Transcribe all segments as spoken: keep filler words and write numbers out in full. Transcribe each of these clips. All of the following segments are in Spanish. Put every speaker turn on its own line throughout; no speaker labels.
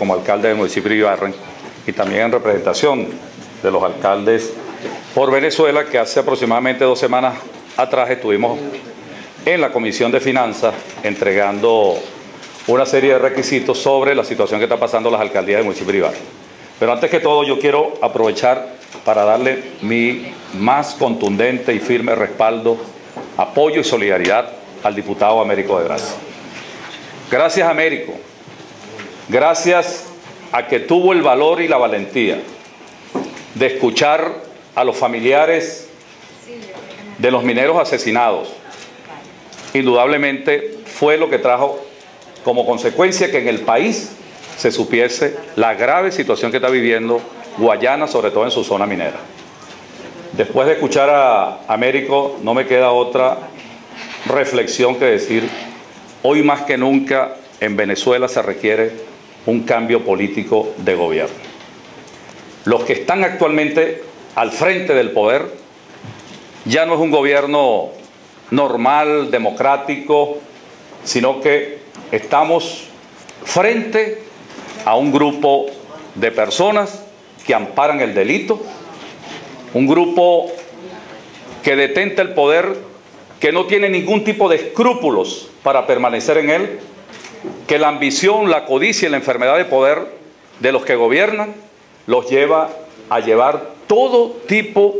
como alcalde del municipio de Ibarren y también en representación de los alcaldes por Venezuela, que hace aproximadamente dos semanas atrás estuvimos en la Comisión de Finanzas entregando una serie de requisitos sobre la situación que está pasando en las alcaldías del municipio de Ibarren. Pero antes que todo yo quiero aprovechar para darle mi más contundente y firme respaldo, apoyo y solidaridad al diputado Américo de Gracia. Gracias, Américo. Gracias a que tuvo el valor y la valentía de escuchar a los familiares de los mineros asesinados. Indudablemente fue lo que trajo como consecuencia que en el país se supiese la grave situación que está viviendo Guayana, sobre todo en su zona minera. Después de escuchar a Américo, no me queda otra reflexión que decir: hoy más que nunca en Venezuela se requiere un cambio político de gobierno. Los que están actualmente al frente del poder ya no es un gobierno normal, democrático, sino que estamos frente a un grupo de personas que amparan el delito, un grupo que detenta el poder, que no tiene ningún tipo de escrúpulos para permanecer en él, que la ambición, la codicia y la enfermedad de poder de los que gobiernan los lleva a llevar todo tipo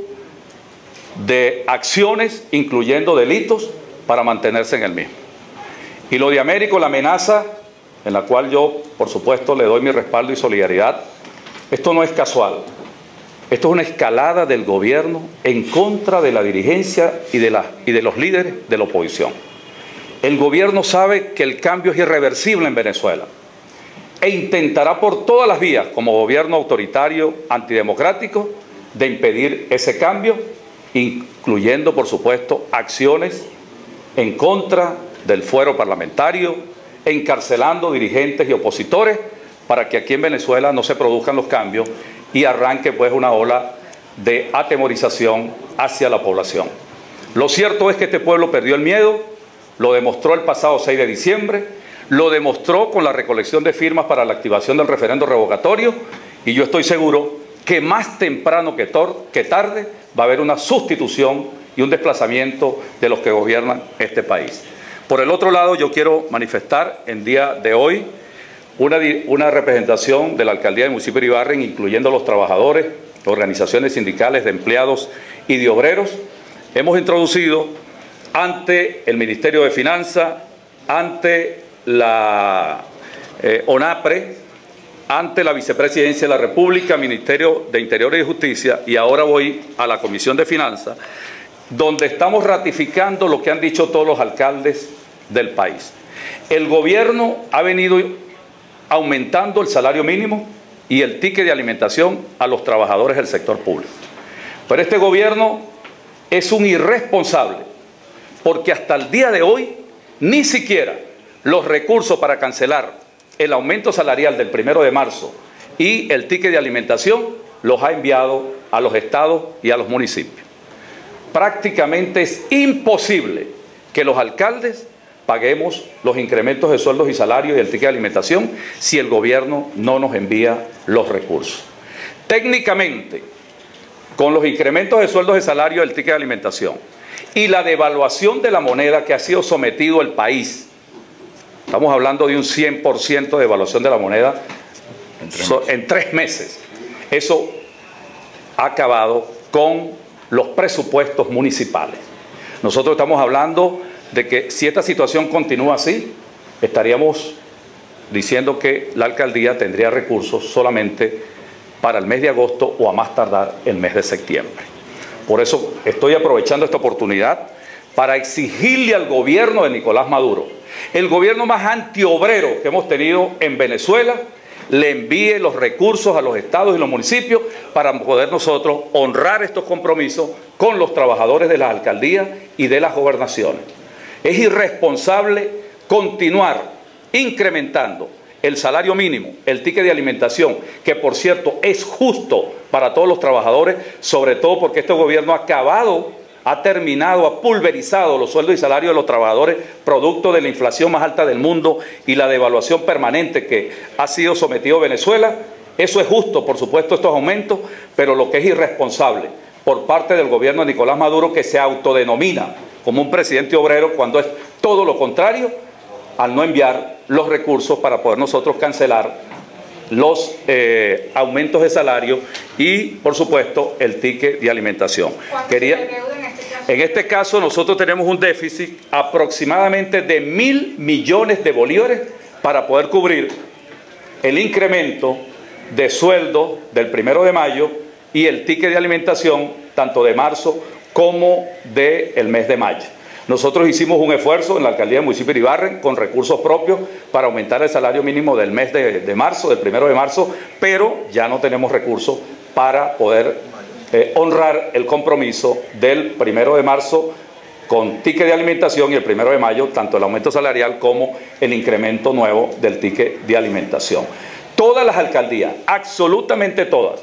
de acciones, incluyendo delitos, para mantenerse en el mismo. Y lo de Américo, la amenaza, en la cual yo, por supuesto, le doy mi respaldo y solidaridad, esto no es casual. Esto es una escalada del gobierno en contra de la dirigencia y de, la, y de los líderes de la oposición. El gobierno sabe que el cambio es irreversible en Venezuela e intentará por todas las vías, como gobierno autoritario, antidemocrático, de impedir ese cambio, incluyendo, por supuesto, acciones en contra del fuero parlamentario, encarcelando dirigentes y opositores para que aquí en Venezuela no se produzcan los cambios y arranque pues una ola de atemorización hacia la población. Lo cierto es que este pueblo perdió el miedo, lo demostró el pasado seis de diciembre, lo demostró con la recolección de firmas para la activación del referendo revocatorio, y yo estoy seguro que más temprano que, que tarde va a haber una sustitución y un desplazamiento de los que gobiernan este país. Por el otro lado, yo quiero manifestar en día de hoy una, una representación de la alcaldía del municipio de Ibarren, incluyendo los trabajadores, organizaciones sindicales de empleados y de obreros. Hemos introducido ante el Ministerio de Finanzas, ante la eh, ONAPRE, ante la Vicepresidencia de la República, Ministerio de Interior y Justicia, y ahora voy a la Comisión de Finanzas, donde estamos ratificando lo que han dicho todos los alcaldes del país. El gobierno ha venido aumentando el salario mínimo y el ticket de alimentación a los trabajadores del sector público. Pero este gobierno es un irresponsable, porque hasta el día de hoy ni siquiera los recursos para cancelar el aumento salarial del primero de marzo y el ticket de alimentación los ha enviado a los estados y a los municipios. Prácticamente es imposible que los alcaldes paguemos los incrementos de sueldos y salarios y el ticket de alimentación si el gobierno no nos envía los recursos. Técnicamente, con los incrementos de sueldos y salario y el ticket de alimentación y la devaluación de la moneda que ha sido sometido el país, estamos hablando de un cien por ciento de devaluación de la moneda en tres, so, en tres meses. Eso ha acabado con los presupuestos municipales. Nosotros estamos hablando de que si esta situación continúa así, estaríamos diciendo que la alcaldía tendría recursos solamente para el mes de agosto o a más tardar el mes de septiembre. Por eso estoy aprovechando esta oportunidad para exigirle al gobierno de Nicolás Maduro, el gobierno más antiobrero que hemos tenido en Venezuela, le envíe los recursos a los estados y los municipios para poder nosotros honrar estos compromisos con los trabajadores de las alcaldías y de las gobernaciones. Es irresponsable continuar incrementando el salario mínimo, el ticket de alimentación, que por cierto es justo para todos los trabajadores, sobre todo porque este gobierno ha acabado ha terminado, ha pulverizado los sueldos y salarios de los trabajadores, producto de la inflación más alta del mundo y la devaluación permanente que ha sido sometido Venezuela. Eso es justo, por supuesto, estos aumentos, pero lo que es irresponsable por parte del gobierno de Nicolás Maduro, que se autodenomina como un presidente obrero cuando es todo lo contrario, al no enviar los recursos para poder nosotros cancelar los eh, aumentos de salario y, por supuesto, el ticket de alimentación. Quería, en, este caso? en este caso, nosotros tenemos un déficit aproximadamente de mil millones de bolívares para poder cubrir el incremento de sueldo del primero de mayo y el ticket de alimentación tanto de marzo como del mes de mayo. Nosotros hicimos un esfuerzo en la alcaldía del municipio de Iribarren con recursos propios para aumentar el salario mínimo del mes de, de marzo, del primero de marzo, pero ya no tenemos recursos para poder eh, honrar el compromiso del primero de marzo con ticket de alimentación y el primero de mayo, tanto el aumento salarial como el incremento nuevo del ticket de alimentación. Todas las alcaldías, absolutamente todas,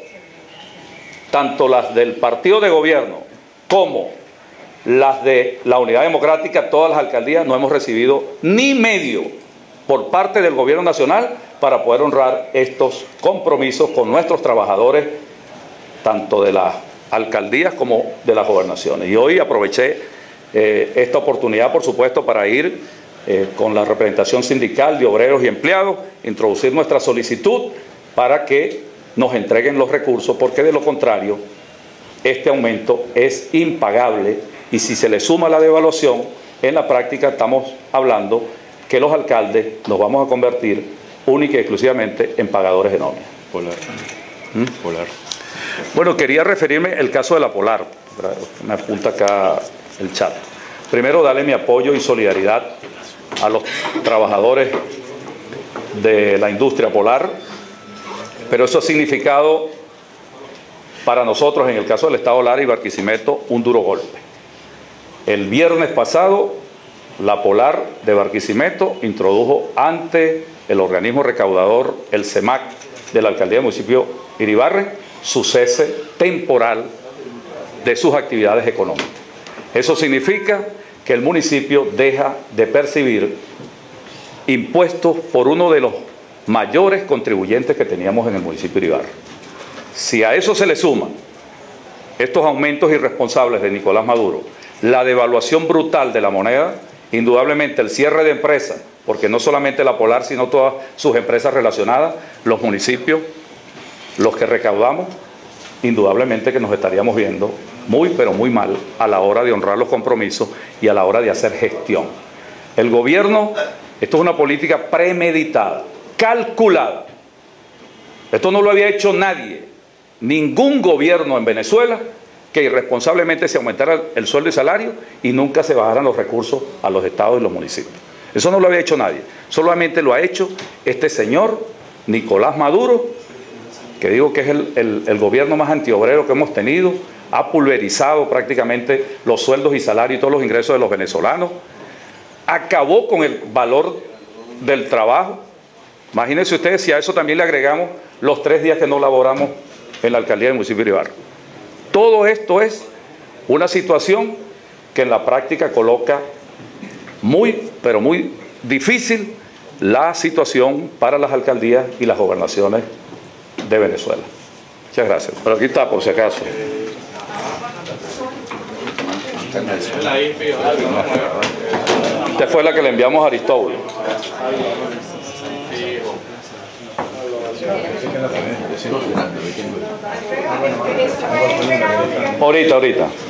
tanto las del partido de gobierno como las de la Unidad Democrática, todas las alcaldías no hemos recibido ni medio por parte del gobierno nacional para poder honrar estos compromisos con nuestros trabajadores, tanto de las alcaldías como de las gobernaciones. Y hoy aproveché eh, esta oportunidad, por supuesto, para ir eh, con la representación sindical de obreros y empleados, introducir nuestra solicitud para que nos entreguen los recursos, porque de lo contrario, este aumento es impagable. Y si se le suma la devaluación, en la práctica estamos hablando que los alcaldes nos vamos a convertir única y exclusivamente en pagadores de nómina.
Polar.
¿Mm?
Polar.
Bueno, quería referirme al caso de la Polar. Me apunta acá el chat. Primero, darle mi apoyo y solidaridad a los trabajadores de la industria polar, pero eso ha significado para nosotros, en el caso del Estado Lara y Barquisimeto, un duro golpe. El viernes pasado, la Polar de Barquisimeto introdujo ante el organismo recaudador, el CEMAC, de la alcaldía del municipio Iribarren, su cese temporal de sus actividades económicas. Eso significa que el municipio deja de percibir impuestos por uno de los mayores contribuyentes que teníamos en el municipio Iribarren. Si a eso se le suman estos aumentos irresponsables de Nicolás Maduro, la devaluación brutal de la moneda, indudablemente el cierre de empresas, porque no solamente la Polar, sino todas sus empresas relacionadas, los municipios, los que recaudamos, indudablemente que nos estaríamos viendo muy, pero muy mal a la hora de honrar los compromisos y a la hora de hacer gestión. El gobierno, esto es una política premeditada, calculada. Esto no lo había hecho nadie, ningún gobierno en Venezuela, que irresponsablemente se aumentara el sueldo y salario y nunca se bajaran los recursos a los estados y los municipios. Eso no lo había hecho nadie, solamente lo ha hecho este señor Nicolás Maduro, que digo que es el, el, el gobierno más antiobrero que hemos tenido, ha pulverizado prácticamente los sueldos y salarios y todos los ingresos de los venezolanos, acabó con el valor del trabajo. Imagínense ustedes si a eso también le agregamos los tres días que no laboramos en la alcaldía del municipio de Iribarren. Todo esto es una situación que en la práctica coloca muy, pero muy difícil la situación para las alcaldías y las gobernaciones de Venezuela. Muchas gracias. Pero aquí está, por si acaso. Esta fue la que le enviamos a Aristóbulo. Ahorita, ahorita.